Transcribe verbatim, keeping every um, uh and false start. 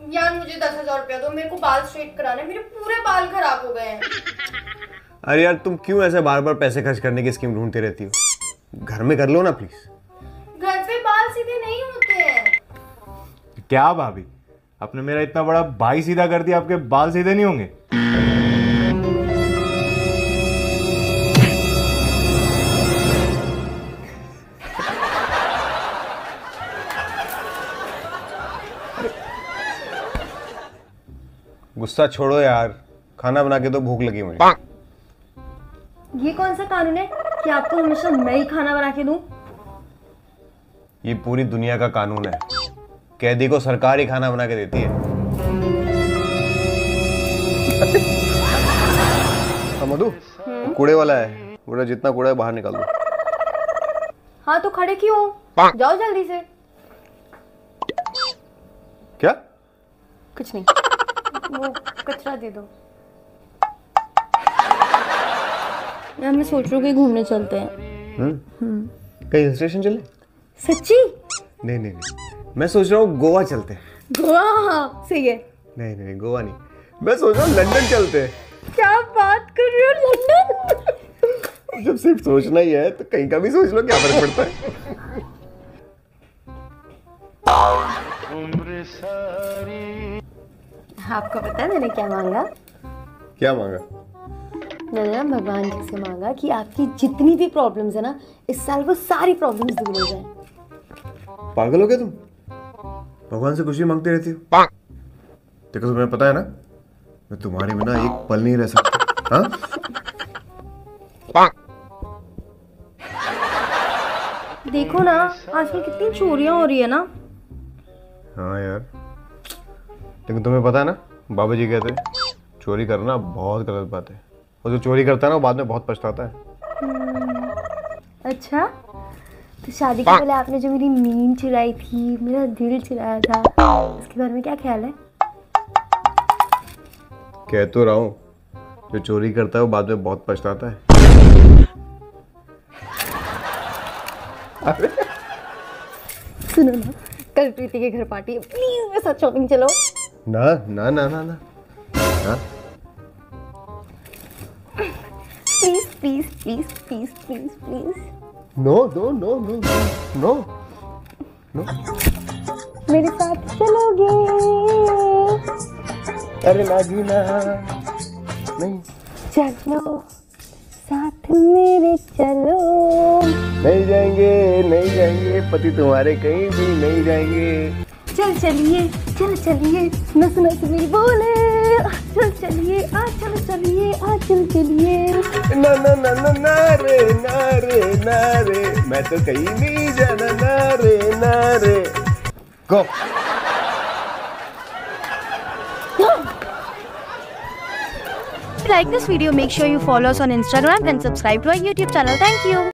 यार मुझे दस हजार रुपया दो, मेरे को बाल स्ट्रेट कराने, मेरे पूरे बाल खराब हो गए हैं। अरे यार तुम क्यों ऐसे बार बार पैसे खर्च करने की स्कीम ढूंढती रहती हो? घर में कर लो ना प्लीज। घर पे बाल सीधे नहीं होते हैं। क्या भाभी, आपने मेरा इतना बड़ा भाई सीधा कर दिया, आपके बाल सीधे नहीं होंगे? गुस्सा छोड़ो यार, खाना बना के तो भूख लगी मुझे। ये कौन सा कानून है कि आपको हमेशा मैं ही खाना बना के दूं? ये पूरी दुनिया का कानून है, कैदी को सरकार ही खाना बना के देती है। हाँ मधु, कूड़े वाला है, पूरा जितना कूड़ा है बाहर निकाल दो। हाँ तो खड़े क्यों हो? जाओ जल्दी से। क्या? कुछ नहीं, वो कचरा दे दो। यार मैं सोच रही हूँ कि घूमने चलते हैं। हम्म कहीं हिल स्टेशन चले? सच्ची? नहीं नहीं नहीं, मैं सोच रहा हूँ गोवा चलते हैं। गोवा? हाँ सही है। नहीं नहीं गोवा नहीं, मैं सोच रहा हूँ लंदन चलते हैं। क्या बात कर रहे हो, लंदन? जब सिर्फ सोचना ही है तो कहीं का भी सोच लो, क्या फर्क पड़ता है। आपको पता है मैंने क्या मांगा? क्या मांगा? मैंने ना भगवान जी से मांगा कि आपकी जितनी भी प्रॉब्लम्स है ना, इस साल वो सारी प्रॉब्लम्स दूर हो जाए। पागल हो गया तुम? भगवान से कुछ भी मांगती रहती हो। देखो तुम्हें पता है ना, मैं तुम्हारे बिना एक पल नहीं रह सकता। हाँ? देखो ना आजकल कितनी चोरियां हो रही है ना। हाँ यार, लेकिन तुम्हें पता है ना, बाबा जी कहते हैं चोरी करना बहुत गलत बात है, और जो चोरी करता है ना वो बाद में बहुत पछताता है। अच्छा, तो शादी के पहले आपने जो मेरी नींद चुराई थी, मेरा दिल चुराया था, उसके बारे में क्या ख्याल है? कह तो रहा हूँ, जो चोरी करता है वो बाद में बहुत पछताता है। सुनो ना, कल प्रीति के घर पार्टी है, प्लीज मेरे साथ शॉपिंग चलो। ना ना ना ना ना, ना? Please please please please please please. No no no no no no. मेरे साथ चलोगे? अरे ना जी ना, नहीं। चलो साथ मेरे चलो। नहीं जाएंगे नहीं जाएंगे, पति तुम्हारे कहीं भी नहीं जाएंगे। चल चलिए चल चलिए, नस नस मेरी बोले, चल चलिए आ चल चलिए आ चल चलिए। ना ना ना ना ना रे ना रे ना रे, मैं तो कहीं नहीं जाना, ना रे ना रे। गो। Like this video, make sure you follow us on Instagram and subscribe to our YouTube channel. Thank you.